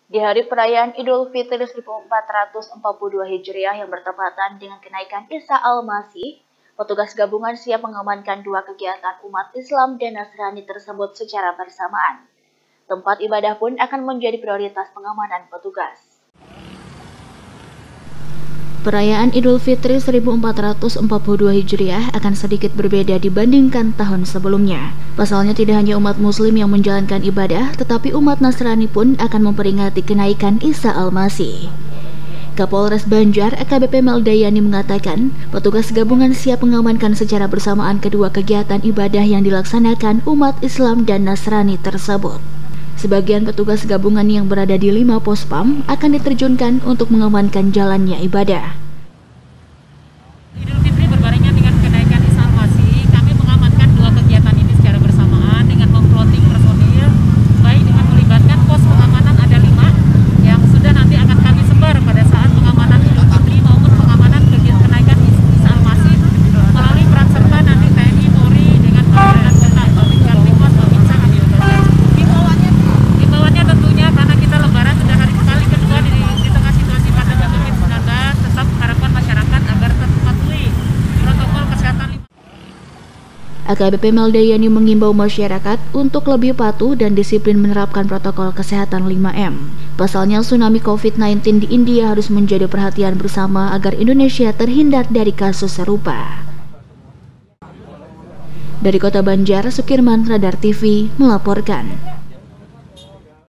Di hari perayaan Idul Fitri 1442 Hijriah yang bertepatan dengan kenaikan Isa Al-Masih, petugas gabungan siap mengamankan dua kegiatan umat Islam dan Nasrani tersebut secara bersamaan. Tempat ibadah pun akan menjadi prioritas pengamanan petugas. Perayaan Idul Fitri 1442 Hijriah akan sedikit berbeda dibandingkan tahun sebelumnya. Pasalnya tidak hanya umat muslim yang menjalankan ibadah, tetapi umat Nasrani pun akan memperingati kenaikan Isa Al-Masih. Kapolres Banjar AKBP Meldayani mengatakan, petugas gabungan siap mengamankan secara bersamaan kedua kegiatan ibadah yang dilaksanakan umat Islam dan Nasrani tersebut. Sebagian petugas gabungan yang berada di 5 pos PAM akan diterjunkan untuk mengamankan jalannya ibadah. Idul Fitri berbarengan dengan kenaikan Isa Al-Masih, kami mengamankan dua kegiatan ini secara bersamaan dengan memplotting personil, baik dengan melibatkan pos pengamanan ada 5 yang sudah nanti akan kami sebar pada saat pengamanan Idul Fitri maupun pengamanan kegiatan kenaikan Isa Al-Masih melalui peran serta nanti TNI, Polri dengan pemerintahan kota, Babinsa, Babinsa kami juga. Himbauannya tentunya karena kita Lebaran sudah hari kali kedua di tengah situasi pandemi COVID-19, tetap harapan masyarakat agar tetap mematuhi protokol kesehatan. AKBP Meldayani mengimbau masyarakat untuk lebih patuh dan disiplin menerapkan protokol kesehatan 5M. Pasalnya tsunami COVID-19 di India harus menjadi perhatian bersama agar Indonesia terhindar dari kasus serupa. Dari Kota Banjar, Sukirman, Radar TV melaporkan.